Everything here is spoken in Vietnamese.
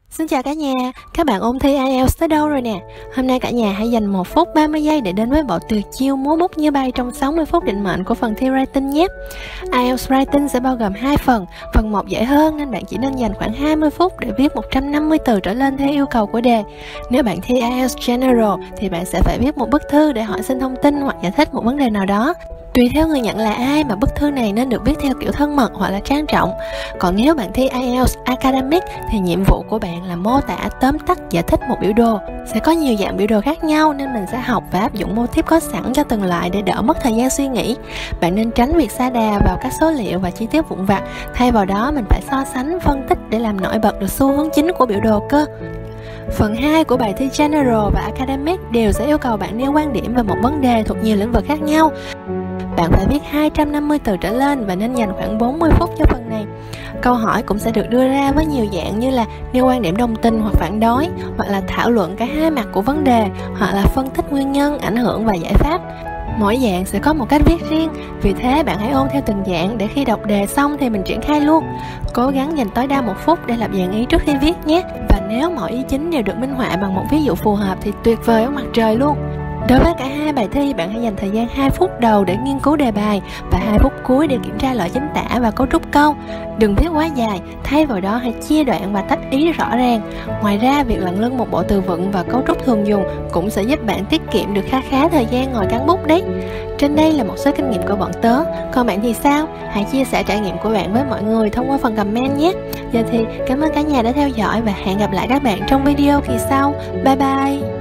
Xin chào cả nhà, các bạn ôn thi IELTS tới đâu rồi nè? Hôm nay cả nhà hãy dành 1 phút 30 giây để đến với bộ tuyệt chiêu múa bút như bay trong 60 phút định mệnh của phần thi Writing nhé. IELTS Writing sẽ bao gồm 2 phần. Phần 1 dễ hơn nên bạn chỉ nên dành khoảng 20 phút để viết 150 từ trở lên theo yêu cầu của đề. Nếu bạn thi IELTS General thì bạn sẽ phải viết một bức thư để hỏi xin thông tin hoặc giải thích một vấn đề nào đó. Tùy theo người nhận là ai mà bức thư này nên được viết theo kiểu thân mật hoặc là trang trọng. Còn nếu bạn thi IELTS Academic thì nhiệm vụ của bạn là mô tả, tóm tắt, giải thích một biểu đồ. Sẽ có nhiều dạng biểu đồ khác nhau nên mình sẽ học và áp dụng mô típ có sẵn cho từng loại để đỡ mất thời gian suy nghĩ. Bạn nên tránh việc sa đà vào các số liệu và chi tiết vụn vặt. Thay vào đó mình phải so sánh, phân tích để làm nổi bật được xu hướng chính của biểu đồ cơ. Phần 2 của bài thi General và Academic đều sẽ yêu cầu bạn nêu quan điểm về một vấn đề thuộc nhiều lĩnh vực khác nhau. Bạn phải viết 250 từ trở lên và nên dành khoảng 40 phút cho phần này. Câu hỏi cũng sẽ được đưa ra với nhiều dạng như là nêu quan điểm đồng tình hoặc phản đối, hoặc là thảo luận cả hai mặt của vấn đề, hoặc là phân tích nguyên nhân, ảnh hưởng và giải pháp. Mỗi dạng sẽ có một cách viết riêng, vì thế bạn hãy ôn theo từng dạng để khi đọc đề xong thì mình triển khai luôn. Cố gắng dành tối đa 1 phút để lập dàn ý trước khi viết nhé. Và nếu mọi ý chính đều được minh họa bằng một ví dụ phù hợp thì tuyệt vời ở mặt trời luôn. Đối với cả hai bài thi, bạn hãy dành thời gian 2 phút đầu để nghiên cứu đề bài và 2 phút cuối để kiểm tra loại chính tả và cấu trúc câu. Đừng viết quá dài, thay vào đó hãy chia đoạn và tách ý rõ ràng. Ngoài ra, việc lận lưng một bộ từ vựng và cấu trúc thường dùng cũng sẽ giúp bạn tiết kiệm được khá thời gian ngồi cán bút đấy. Trên đây là một số kinh nghiệm của bọn tớ, còn bạn thì sao? Hãy chia sẻ trải nghiệm của bạn với mọi người thông qua phần comment nhé. Giờ thì cảm ơn cả nhà đã theo dõi và hẹn gặp lại các bạn trong video kỳ sau. Bye bye!